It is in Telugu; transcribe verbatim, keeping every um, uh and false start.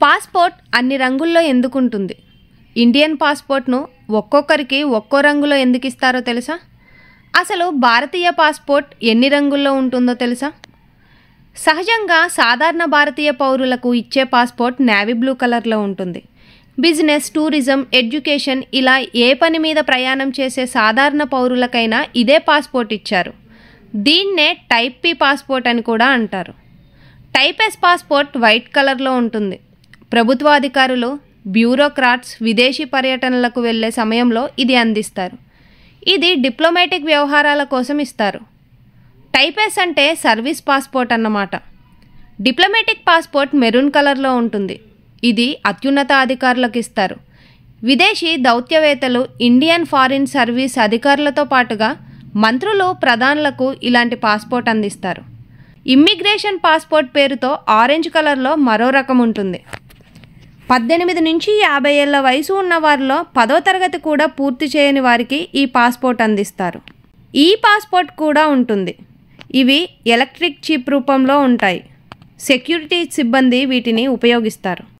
పాస్పోర్ట్ అన్ని రంగుల్లో ఎందుకు ఉంటుంది? ఇండియన్ పాస్పోర్ట్ను ఒక్కొక్కరికి ఒక్కో రంగులో ఎందుకు ఇస్తారో తెలుసా? అసలు భారతీయ పాస్పోర్ట్ ఎన్ని రంగుల్లో ఉంటుందో తెలుసా? సహజంగా సాధారణ భారతీయ పౌరులకు ఇచ్చే పాస్పోర్ట్ నేవీ బ్లూ కలర్లో ఉంటుంది. బిజినెస్, టూరిజం, ఎడ్యుకేషన్ ఇలా ఏ పని మీద ప్రయాణం చేసే సాధారణ పౌరులకైనా ఇదే పాస్పోర్ట్ ఇచ్చారు. దీన్నే టైప్ పి పాస్పోర్ట్ అని కూడా అంటారు. టైప్ ఎస్ పాస్పోర్ట్ వైట్ కలర్లో ఉంటుంది. ప్రభుత్వ అధికారులు, బ్యూరోక్రాట్స్ విదేశీ పర్యటనలకు వెళ్ళే సమయంలో ఇది అందిస్తారు. ఇది డిప్లొమాటిక్ వ్యవహారాల కోసం ఇస్తారు. టైప్ ఎస్ అంటే సర్వీస్ పాస్పోర్ట్ అన్నమాట. డిప్లొమాటిక్ పాస్పోర్ట్ మెరూన్ కలర్లో ఉంటుంది. ఇది అత్యున్నత అధికారులకు ఇస్తారు. విదేశీ దౌత్యవేత్తలు, ఇండియన్ ఫారిన్ సర్వీస్ అధికారులతో పాటుగా మంత్రులు, ప్రధానులకు ఇలాంటి పాస్పోర్ట్ అందిస్తారు. ఇమ్మిగ్రేషన్ పాస్పోర్ట్ పేరుతో ఆరెంజ్ కలర్లో మరో రకం ఉంటుంది. పద్దెనిమిది నుంచి యాభై ఏళ్ల వయసు ఉన్న వారిలో పదో తరగతి కూడా పూర్తి చేయని వారికి ఈ పాస్పోర్ట్ అందిస్తారు. ఈ పాస్పోర్ట్ కూడా ఉంటుంది. ఇవి ఎలక్ట్రిక్ చిప్ రూపంలో ఉంటాయి. సెక్యూరిటీ సిబ్బంది వీటిని ఉపయోగిస్తారు.